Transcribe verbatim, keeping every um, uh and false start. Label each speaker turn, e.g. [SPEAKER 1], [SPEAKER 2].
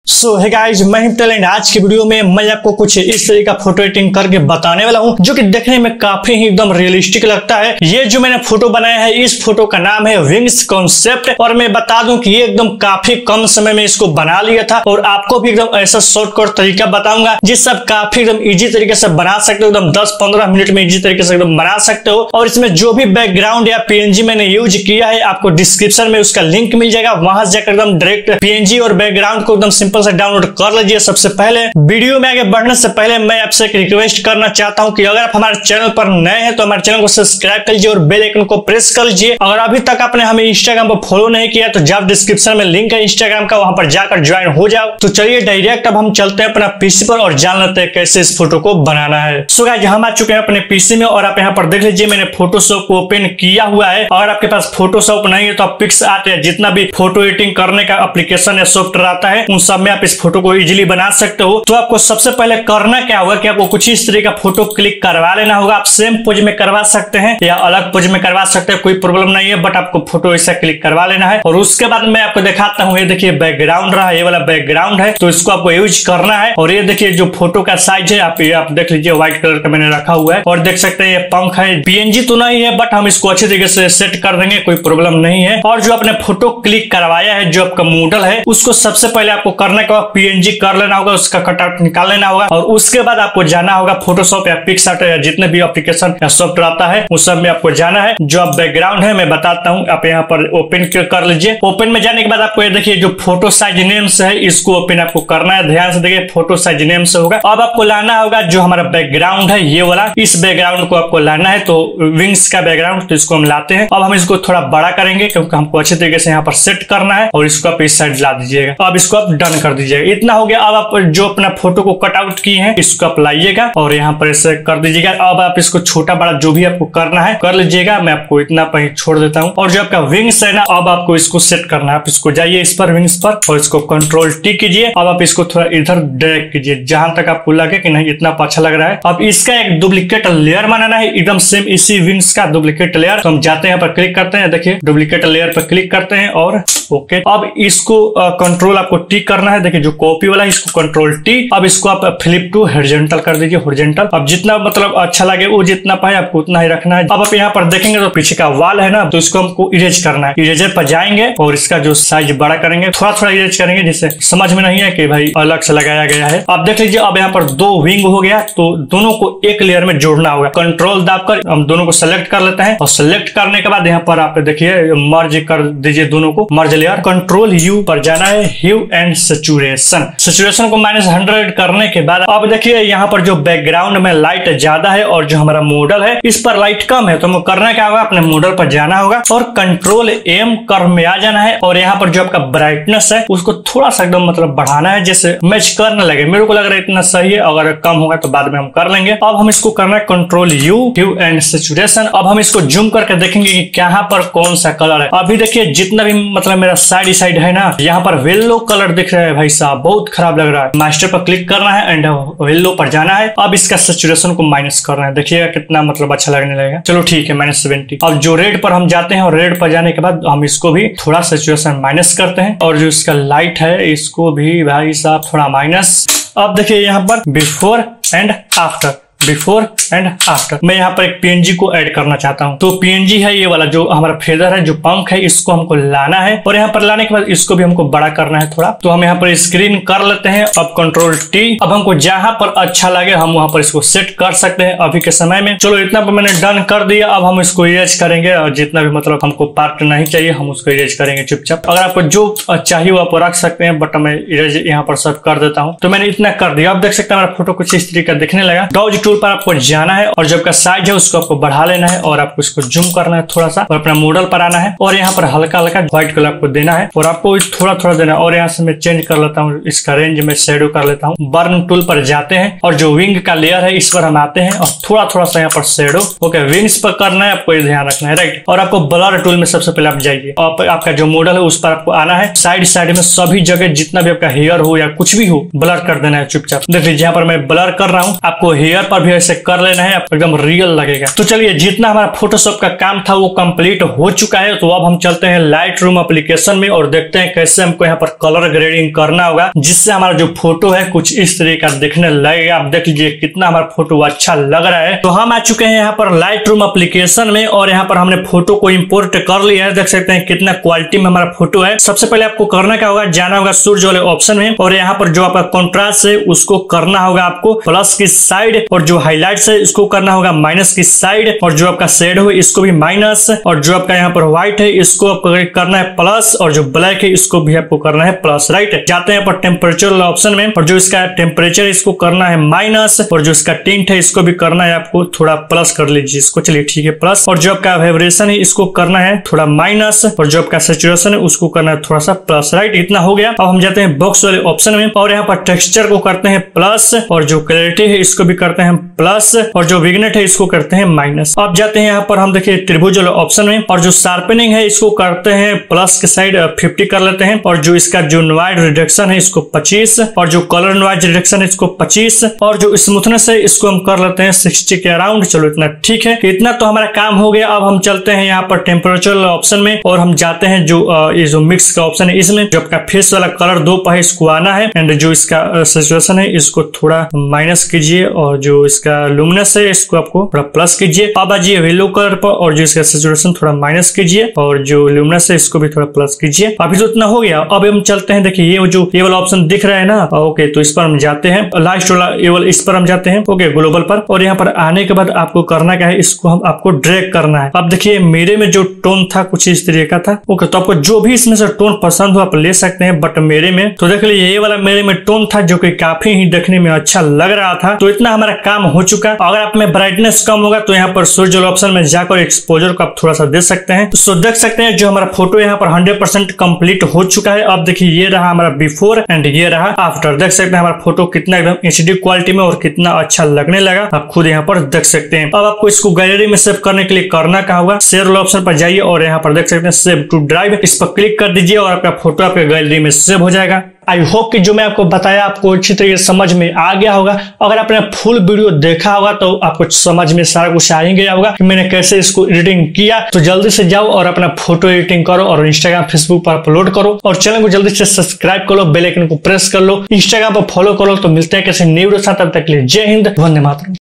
[SPEAKER 1] सो है गाइस, मैं him talent. आज की वीडियो में मैं आपको कुछ इस तरीके का फोटो एडिटिंग करके बताने वाला हूं, जो कि देखने में काफी ही एकदम रियलिस्टिक लगता है। ये जो मैंने फोटो बनाया है, इस फोटो का नाम है विंग्स कॉन्सेप्ट। और मैं बता दूं कि ये एकदम काफी कम समय में इसको बना लिया था, और आपको भी एकदम ऐसा शॉर्टकट तरीका बताऊंगा जिससे आप काफी एकदम इजी तरीके से बना सकते हो। एकदम दस पंद्रह मिनट में इजी तरीके से एकदम बना सकते हो। और इसमें जो भी बैकग्राउंड या पीएनजी मैंने यूज किया है, आपको डिस्क्रिप्शन में उसका लिंक मिल जाएगा। वहां से जाकर एकदम डायरेक्ट पीएनजी और बैकग्राउंड को एकदम सिंपल से डाउनलोड कर लीजिए। सबसे पहले वीडियो में आगे बढ़ने से पहले मैं आपसे एक रिक्वेस्ट करना चाहता हूं कि अगर आप हमारे चैनल पर नए हैं तो हमारे चैनल को सब्सक्राइब कर लीजिए और बेल आइकन को प्रेस कर लीजिए। अगर अभी तक आपने हमें इंस्टाग्राम पर फॉलो नहीं किया तो जाओ, डिस्क्रिप्शन में लिंक है इंस्टाग्राम का, वहां पर जाकर ज्वाइन हो जाओ। तो चलिए डायरेक्ट अब हम चलते हैं अपना पीसी पर और जान लेते हैं कैसे इस फोटो को बनाना है। सो गाइस, हम आ चुके हैं अपने पीसी में और आप यहाँ पर देख लीजिए मैंने फोटोशॉप को ओपन किया हुआ है। अगर आपके पास फोटोशॉप नहीं है तो आप पिक्सआर्ट या जितना भी फोटो एडिटिंग करने का एप्लीकेशन या सॉफ्टवेयर आता है उन सब में आप इस फोटो को इजीली बना सकते हो। तो आपको सबसे पहले करना क्या होगा कि आपको कुछ इस तरह का फोटो क्लिक करवा लेना होगा। आप सेम पोज में करवा सकते हैं या अलग पोज में करवा सकते हैं, कोई प्रॉब्लम नहीं है, बट आपको फोटो ऐसा क्लिक करवा लेना है। और उसके बाद मैं आपको दिखाता हूँ। ये देखिए बैकग्राउंड रहा, ये वाला बैकग्राउंड है, तो इसको आपको यूज करना है। और ये देखिए जो फोटो का साइज है, आप आप देख लीजिए व्हाइट कलर का मैंने रखा हुआ है। और देख सकते हैं ये पंख है, पीएनजी तो नहीं है, बट हम इसको अच्छे तरीके से सेट कर देंगे, कोई प्रॉब्लम नहीं है। और जो आपने फोटो क्लिक करवाया है, जो आपका मॉडल है, उसको सबसे पहले आपको करने का पीएनजी कर लेना होगा, उसका कटआउट निकाल लेना होगा। और उसके बाद आपको जाना होगा फोटोशॉप या पिक्सआर्ट या जितने भी एप्लीकेशन या सॉफ्टवेयर आता है उस सब में आपको जाना है। जो आप बैकग्राउंड है मैं बताता हूँ, आप यहाँ पर ओपन कर लीजिए। ओपन में जाने के बाद आपको ये देखिए जो फोटो साइज नेम्स है, इसको ओपन आपको करना है। ध्यान से देखिए फोटो साइज नेम से होगा। अब आपको लाना होगा जो हमारा बैकग्राउंड है, ये वाला, इस बैकग्राउंड को आपको लाना है। तो विंग्स का बैकग्राउंड, तो इसको हम लाते हैं। अब हम इसको थोड़ा बड़ा करेंगे क्योंकि हमको अच्छे तरीके से यहाँ पर सेट करना है। और इसको आप इस साइड ला दीजिएगा। अब इसको आप डन कर दीजिएगा। इतना हो गया। अब आप जो अपना फोटो को कट आउट किए हैं इसको आप लाइएगा और यहाँ पर ऐसे कर दीजिएगा। अब आप इसको छोटा बड़ा जो भी आपको करना है कर लीजिएगा। मैं आपको इतना पर छोड़ देता हूँ। और जो आपका विंग्स है ना, अब आपको इसको सेट करना है। आप इसको जाइए इस पर विंग्स पर और इसको कंट्रोल टी कीजिए। अब आप इसको थोड़ा इधर ड्रैग कीजिए जहां तक आपको लगे कि नहीं इतना अच्छा लग रहा है। अब इसका एक डुप्लीकेट लेयर बनाना है, एकदम सेम इसी विंग्स का डुप्लीकेट लेयर। तो हम जाते हैं यहाँ पर क्लिक करते हैं, देखिए डुप्लीकेट लेयर पर क्लिक करते हैं और ओके। अब इसको कंट्रोल आपको टी करना है। देखिए जो कॉपी वाला है इसको कंट्रोल टी। अब इसको आप फ्लिप टू हॉरिजॉन्टल कर दीजिए, हॉरिजॉन्टल। अब जितना मतलब अच्छा लगे वो जितना पाए आपको उतना ही रखना है। अब आप यहाँ पर देखेंगे तो पीछे का वाल है ना, तो इसको हमको इरेज करना है। इरेजर पर जाएंगे और इसका जो साइज बड़ा करेंगे, थोड़ा थोड़ा इरेज करेंगे जिससे समझ में नहीं है कि भाई अलग से लगाया गया है। अब देख लीजिए अब यहाँ पर दो विंग हो गया, तो दोनों को एक लेयर में जोड़ना होगा। कंट्रोल दबाकर हम दोनों को सेलेक्ट कर लेते हैं और सेलेक्ट करने के बाद यहाँ पर आप देखिए मर्ज कर दीजिए दोनों को, मर्ज लेयर। कंट्रोल यू पर जाना है, ह्यू एंड सैचुरेशन। सैचुरेशन को माइनस हंड्रेड करने के बाद अब देखिए यहाँ पर जो बैकग्राउंड में लाइट ज्यादा है और जो हमारा मॉडल है इस पर लाइट कम है, तो हमें करना क्या होगा, अपने मॉडल पर जाना होगा और कंट्रोल एम कर्व में आ जाना है। और यहाँ पर जो आपका ब्राइटनेस है उसको थोड़ा सा एकदम मतलब बढ़ाना है, जैसे मैच करने लगे। मेरे को लग रहा है इतना सही है, अगर कम होगा तो बाद में हम कर लेंगे। अब हम इसको करना है control U, hue and saturation. अब हम इसको जूम करके देखेंगे कि कहाँ पर कौन सा कलर है। अभी देखिए जितना भी मतलब मेरा साइड साइड है ना, यहाँ पर येलो कलर दिख रहा है भाई साहब, बहुत खराब लग रहा है। मास्टर पर क्लिक करना है एंड येलो पर जाना है। अब इसका सैचुरेशन को माइनस करना है, देखिएगा कितना मतलब अच्छा लगने लगेगा। चलो ठीक है, माइनस सेवेंटी। अब जो रेड पर हम जाते हैं और रेड पर जाने के बाद हम इसको भी थोड़ा सैचुरेशन माइनस करते हैं। और जो इसका लाइट है इसको भी भाई साहब थोड़ा माइनस। अब देखिए यहाँ पर before and after, before and after. मैं यहाँ पर एक पीएनजी को ऐड करना चाहता हूँ। तो पीएनजी है ये वाला जो हमारा फेदर है, जो पंख है, इसको हमको लाना है। और यहाँ पर लाने के बाद इसको भी हमको बड़ा करना है थोड़ा। तो हम यहाँ पर स्क्रीन कर लेते हैं। अब कंट्रोल टी। अब हमको जहां पर अच्छा लगे हम वहां पर इसको सेट कर सकते हैं अभी के समय में। चलो इतना पर मैंने डन कर दिया। अब हम इसको इरेज करेंगे और जितना भी मतलब हमको पार्ट नहीं चाहिए हम उसको इरेज करेंगे चुपचाप। अगर आपको जो चाहिए वो आप रख सकते हैं, बट मैं इरेज यहाँ पर सब कर देता हूँ। तो मैंने इतना कर दिया। अब देख सकते हैं हमारा फोटो कुछ इस तरीके दिखने लगा। डॉज टूल पर आपको जाना है और जब का साइज है उसको आपको बढ़ा लेना है और आपको इसको जूम करना है थोड़ा सा और अपना मॉडल पर आना है। और यहाँ पर हल्का हल्का व्हाइट कलर आपको देना है और आपको थोड़ा थोड़ा देना है। और यहाँ से मैं चेंज कर लेता हूँ, इसका रेंज में शेडो कर लेता हूँ। बर्न टूल पर जाते हैं और जो विंग का लेयर है इस पर हम आते हैं और थोड़ा थोड़ा सा यहाँ पर शेडो। ओके, विंग्स पर करना है, आपको ये ध्यान रखना है, राइट। और आपको ब्लर टूल में सबसे पहले आप जाइए और आपका जो मॉडल है उस पर आपको आना है। साइड साइड में सभी जगह जितना भी आपका हेयर हो या कुछ भी हो ब्लर कर देना है चुपचाप। देखिए यहाँ पर मैं ब्लर कर रहा हूँ, आपको हेयर पर भी ऐसे कर लेना है, एकदम रियल लगेगा। तो चलिए, जितना हमारा फोटोशॉप का काम था वो कंप्लीट हो चुका है। तो अब हम चलते हैं लाइट रूम एप्लीकेशन में और देखते हैं कैसे हमको यहाँ पर कलर ग्रेडिंग करना होगा, जिससे हमारा जो फोटो है कुछ इस तरह का दिखने लगेगा। आप देख लीजिए कितना हमारा फोटो अच्छा लग रहा है। तो हम आ चुके हैं यहाँ पर लाइट रूम एप्लीकेशन में और यहाँ पर हमने फोटो को इंपोर्ट कर लिया है। देख सकते हैं कितना क्वालिटी में हमारा फोटो है। सबसे पहले आपको करना क्या होगा, जाना होगा सूर्य वाले ऑप्शन में और यहाँ पर जो आपका कॉन्ट्रास्ट है उसको करना होगा आपको प्लस की साइड, और जो हाईलाइट्स है इसको करना होगा माइनस की साइड, और जो आपका शेड हो इसको भी माइनस, और जो आपका यहाँ पर व्हाइट है इसको आपको करना है प्लस, और जो ब्लैक है इसको भी आपको करना है प्लस। राइट, जाते हैं पर टेम्परेचर वाला ऑप्शन में और जो इसका टेम्परेचर इसको करना है माइनस, और जो इसका टिंट है इसको भी करना है आपको थोड़ा प्लस कर लीजिए इसको। चलिए ठीक है प्लस, और जो आपका वाइब्रेशन है इसको करना है थोड़ा माइनस, और जो आपका सैचुरेशन है उसको करना है थोड़ा सा प्लस। राइट, इतना हो गया। अब हम जाते हैं बॉक्स वाले ऑप्शन में और यहाँ पर टेक्सचर को करते हैं प्लस, और जो क्लैरिटी है इसको भी करते हैं प्लस, और जो विग्नेट है इसको करते हैं माइनस। अब जाते हैं यहाँ पर हम देखिए त्रिभुज वाले ऑप्शन में और जो शार्पनिंग है इसको करते हैं प्लस के साइड फिफ्टी कर लेते हैं, और जो इसका जो नॉइज रिडक्शन है इसको पच्चीस, और जो कलर नॉइज रिडक्शन है इसको पच्चीस, और जो स्मूथनेस है इसको हम कर लेते हैं सिक्सटी के अराउंड। चलो इतना ठीक है, इतना तो हमारा काम हो गया। अब हम चलते हैं यहाँ पर टेम्परेचर ऑप्शन में और हम जाते हैं जो ये जो मिक्स का ऑप्शन है इसमें जो आपका फेस वाला कलर दो है इसको आना है, एंड जो इसका सिचुएशन है इसको थोड़ा माइनस कीजिए, और जो इसका लुमिनस है इसको आपको थोड़ा प्लस कीजिए। अब आइए येलो कलर पर और जो इसका सिचुएशन थोड़ा माइनस कीजिए, और जो लुमिनस है इसको भी थोड़ा प्लस कीजिए। अभी तो इतना हो गया। अब हम चलते हैं, देखिए ये जो ये वाला ऑप्शन दिख रहा है ना, ओके, तो इस पर हम जाते हैं, लास्ट वाला ये वाला इस पर हम जाते हैं, ओके, ग्लोबल पर, और यहाँ पर आने के बाद आपको करना क्या है, इसको हम आपको ड्रैग करना है। अब देखिए मेरे में जो टोन था कुछ इस तरह का था, ओके, तो आपको जो भी इसमें से टोन पसंद हो आप ले सकते हैं, बट मेरे में तो देख लीजिए ये वाला मेरे में टोन था जो कि काफी ही देखने में अच्छा लग रहा था। तो इतना हमारा काम हो चुका। अगर आप में ब्राइटनेस कम होगा तो यहाँ पर सूर्य ऑप्शन में जाकर एक्सपोजर को आप थोड़ा सा दे सकते हैं। तो सो देख सकते हैं जो हमारा फोटो यहाँ पर हंड्रेड परसेंट कंप्लीट हो चुका है। अब देखिए ये रहा हमारा बिफोर एंड ये रहा आफ्टर। देख सकते हैं हमारा फोटो कितना एकदम एच डी क्वालिटी में और कितना अच्छा लगने लगा, आप खुद यहाँ पर देख सकते हैं। अब आपको इसको गैलरी में सेव करने के लिए करना क्या होगा, शेयर ऑप्शन पर जाइए और यहाँ पर देख सकते हैं सेव टू ड्राइव, इस पर क्लिक कर दीजिए और आपका फोटो आपके गैलरी में सेव हो जाएगा। आई होप कि जो मैं आपको बताया आपको अच्छी तरीके से समझ में आ गया होगा। अगर आपने फुल वीडियो देखा होगा तो आपको समझ में सारा कुछ आ ही गया होगा कि मैंने कैसे इसको एडिटिंग किया। तो जल्दी से जाओ और अपना फोटो एडिटिंग करो और इंस्टाग्राम फेसबुक पर अपलोड करो और चैनल को जल्दी से सब्सक्राइब कर लो, बेल आइकन को प्रेस कर लो, इंस्टाग्राम पर फॉलो करो। तो मिलते हैं किसी न्यू वीडियो के साथ, तब तक के लिए जय हिंद, वंदे मातरम।